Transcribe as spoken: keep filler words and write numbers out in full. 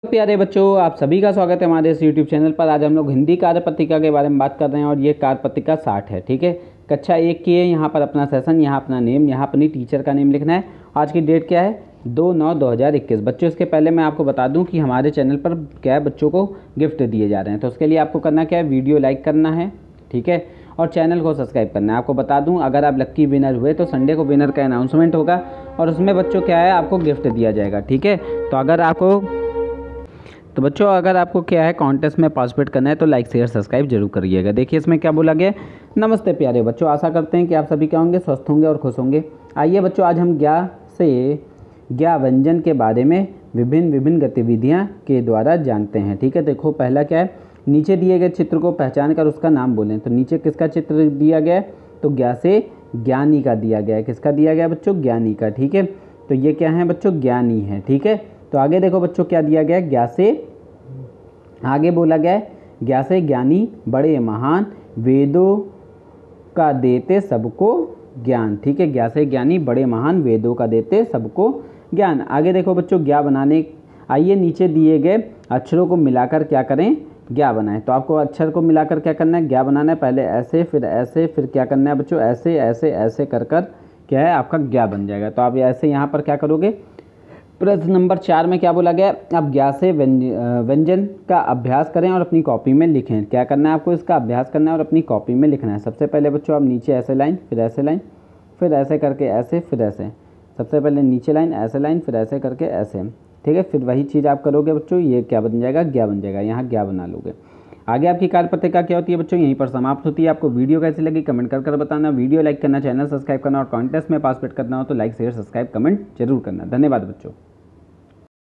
प्यारे बच्चों, आप सभी का स्वागत है हमारे इस यूट्यूब चैनल पर। आज हम लोग हिंदी कार्य पत्रिका के बारे में बात कर रहे हैं और ये कार्य पत्रिका साठ है। ठीक है, कक्षा एक की है। यहाँ पर अपना सेशन, यहाँ अपना नेम, यहाँ अपनी टीचर का नेम लिखना है। आज की डेट क्या है? दो नौ दो हज़ार इक्कीस। बच्चों, इसके पहले मैं आपको बता दूं कि हमारे चैनल पर क्या है, बच्चों को गिफ्ट दिए जा रहे हैं। तो उसके लिए आपको करना क्या है, वीडियो लाइक करना है, ठीक है, और चैनल को सब्सक्राइब करना है। आपको बता दूं, अगर आप लक्की विनर हुए तो संडे को विनर का अनाउंसमेंट होगा और उसमें बच्चों क्या है, आपको गिफ्ट दिया जाएगा। ठीक है, तो अगर आपको तो बच्चों अगर आपको क्या है कॉन्टेस्ट में पार्टिसिपेट करना है तो लाइक शेयर सब्सक्राइब जरूर करिएगा। देखिए इसमें क्या बोला गया। नमस्ते प्यारे बच्चों, आशा करते हैं कि आप सभी क्या होंगे, स्वस्थ होंगे और खुश होंगे। आइए बच्चों, आज हम ज्ञा से ज्ञा व्यंजन के बारे में विभिन्न विभिन्न गतिविधियां के द्वारा जानते हैं। ठीक है, देखो पहला क्या है, नीचे दिए गए चित्र को पहचान कर उसका नाम बोलें। तो नीचे किसका चित्र दिया गया है, तो ज्ञा से ज्ञानी का दिया गया है। किसका दिया गया बच्चों, ज्ञानी का। ठीक है, तो ये क्या है बच्चों, ज्ञानी है। ठीक है, तो आगे देखो बच्चों क्या दिया गया है, ज्ञा से आगे बोला गया है, ज्ञा से ज्ञानी बड़े महान वेदों का देते सबको ज्ञान। ठीक है, ज्ञा से ज्ञानी बड़े महान वेदों का देते सबको ज्ञान। आगे देखो बच्चों, ज्ञा बनाने, आइए नीचे दिए गए अक्षरों को मिलाकर क्या करें, ज्ञा बनाएं। तो आपको अक्षर को मिलाकर क्या करना है, ज्ञा बनाना है। पहले ऐसे, फिर ऐसे, फिर क्या करना है बच्चों, ऐसे ऐसे ऐसे कर कर क्या है, आपका ज्ञा बन जाएगा। तो आप ऐसे यहाँ पर क्या करोगे, प्रश्न नंबर चार में क्या बोला गया, अब ज्ञा से व्यंजन का अभ्यास करें और अपनी कॉपी में लिखें। क्या करना है आपको, इसका अभ्यास करना है और अपनी कॉपी में लिखना है। सबसे पहले बच्चों आप नीचे ऐसे लाइन, फिर ऐसे लाइन, फिर ऐसे करके ऐसे, फिर ऐसे। सबसे पहले नीचे लाइन, ऐसे लाइन, फिर ऐसे करके ऐसे। ठीक है, फिर वही चीज़ आप करोगे बच्चों, ये क्या बन जाएगा, ज्ञा बन जाएगा। यहाँ ज्ञा बना लोगे। आगे आपकी कार्य पत्रिका क्या होती है बच्चों, यहीं पर समाप्त होती है। आपको वीडियो कैसी लगी कमेंट कर कर बताना। वीडियो लाइक करना, चैनल सब्सक्राइब करना और कॉन्टेस्ट में पार्टिसिपेट करना हो तो लाइक शेयर सब्सक्राइब कमेंट जरूर करना। धन्यवाद बच्चों।